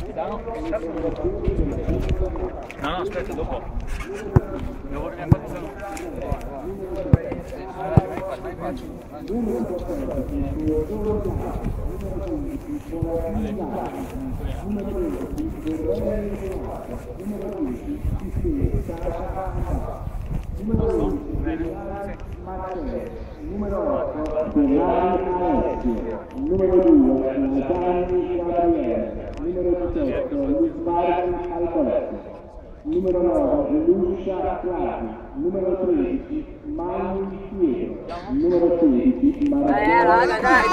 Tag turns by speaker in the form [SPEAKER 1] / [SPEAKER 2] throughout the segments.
[SPEAKER 1] No, no, aspetta, dopo. Devo infatti sono...
[SPEAKER 2] Numero 8 Ferrari Alessio, numero 2 Gianni Gabriele, numero 18 Luis Vargas Alberto, numero 9 Lucia Clavi, numero 13 Manu Pietro, numero 16 Maradona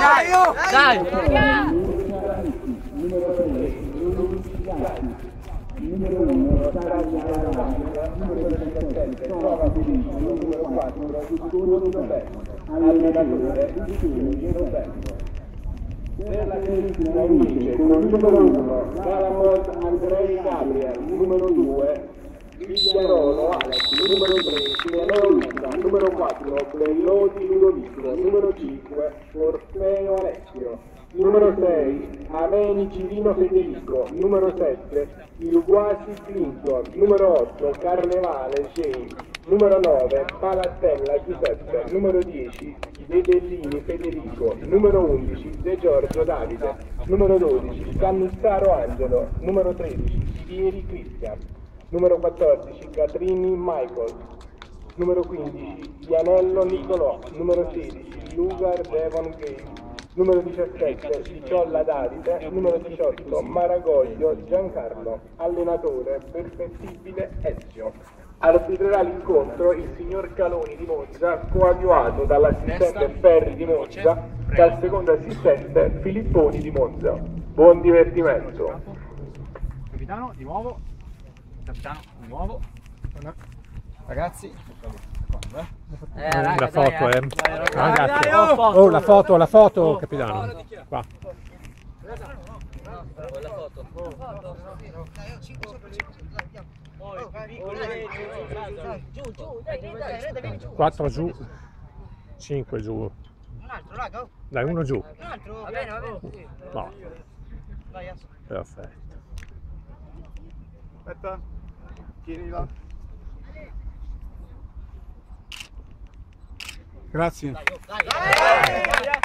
[SPEAKER 2] numero 3 Luis Gatti, numero 1 Sara Giaravaglia, numero 17 Tova Felice, numero 4 Giusto Roberto, allenatore Giusto Roberto. Per la Cristina vince con il numero 1 Galamont Andrei Gabriel, numero 2 Vigliarolo Alex, numero 3 Cireneo Luca, numero 4 Belloti Ludovico, numero 5 Orfeo Alessio, numero 6 Ameni Cirino Federico, numero 7 Ilguasi Clinton, numero 8 Carnevale Shane, numero 9 Palattella Giuseppe, numero 10 De Bellini Federico, numero 11 De Giorgio Davide, numero 12 Cannistaro Angelo, numero 13 Pieri Cristian, numero 14 Catrini Michael, numero 15 Gianello Nicolò, numero 16 Lugar Devon Gay, numero 17 Ciciolla Davide, numero 18 Maragoglio Giancarlo, allenatore perfettibile Ezio. Arbitrerà l'incontro il signor Caloni di Monza, coadiuvato dall'assistente Ferri di Monza e dal secondo assistente Filipponi di Monza. Buon divertimento.
[SPEAKER 1] Capitano, di nuovo. Capitano, di nuovo. Ragazzi.
[SPEAKER 3] La foto, ragazzi. Oh, la foto, capitano. Qua.
[SPEAKER 4] La foto. Giù.
[SPEAKER 3] 4 giù, 5 giù.
[SPEAKER 4] Un altro, raga.
[SPEAKER 3] Dai, uno giù.
[SPEAKER 4] Un altro. Va bene, va bene.
[SPEAKER 3] No.
[SPEAKER 4] Vai,
[SPEAKER 3] Perfetto.
[SPEAKER 1] Aspetta. Tienila.
[SPEAKER 5] Grazie.
[SPEAKER 4] dai.